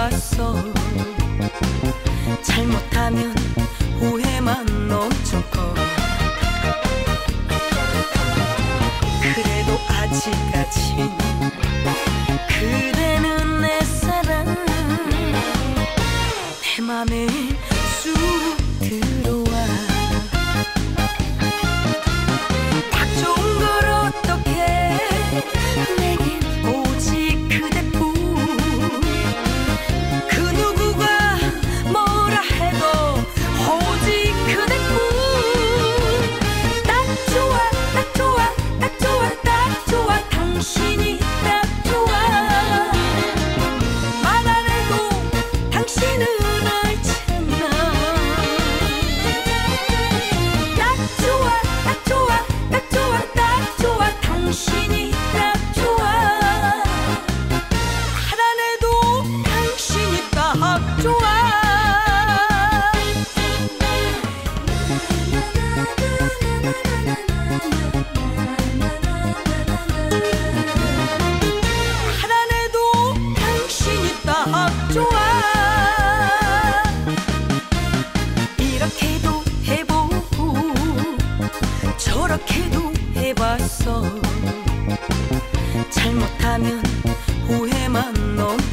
해봤어. 잘못하면 후회만 엄청 커. 그래도 아직까진 그대는 내 사랑. 내 맘에 쑥 들어와. 딱 좋은 걸 어떡해. 내겐 오직 그대뿐. 그 누구가 뭐라 해도 오직 그대뿐. 딱 좋아, 딱 좋아, 딱 좋아, 딱 좋아. 당신이 딱 좋아. 말 안 해도 당신은 알잖아. 딱 좋아, 딱 좋아, 딱 좋아, 딱 좋아. 당신이 딱 좋아. 말 안 해도 당신이 딱 좋아. 말 안 해도 당신이 딱 좋아. 이렇게도 해보고 저렇게도 해봤어. 잘못하면 후회만 넘